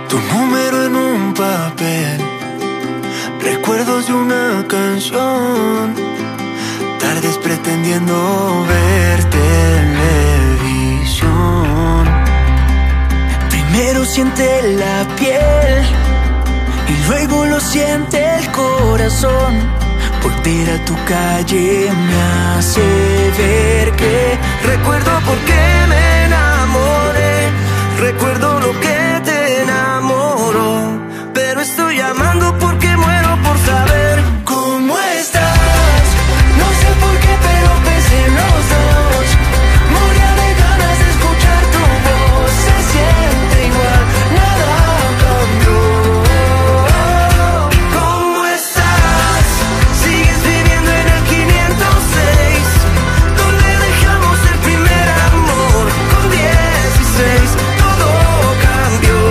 Tu número en un papel, recuerdos de una canción, tardes pretendiendo ver televisión. Primero siente la piel y luego lo siente el corazón. Volver a tu calle me hace ver que recuerdo por qué me enamoré, recuerdo lo que te enamoró, pero estoy llamando porque muero por saber cómo estás. No sé por qué, pero pensé en los dos. Moría de ganas de escuchar tu voz. Se siente igual, nada cambió. ¿Cómo estás? Sigues viviendo en el 506, donde dejamos el primer amor con 16. Todo cambió.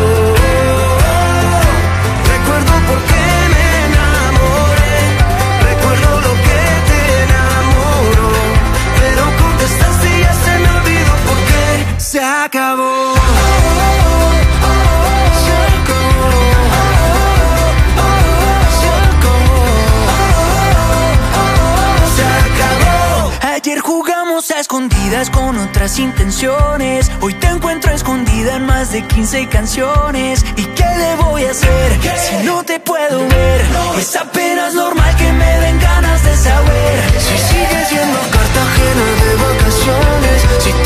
Recuerdo por qué me enamoré, recuerdo lo que te enamoró, pero contestaste y ya se me olvidó por qué se acabó. Se acabó. Se acabó. Ayer jugamos a escondidas con otras intenciones. Hoy te encuentro escondida en más de 15 canciones. ¿Y qué le voy a hacer si no te puedo ver? Es apenas normal que me den ganas de saber si sigues yendo a Cartagena de vacaciones, si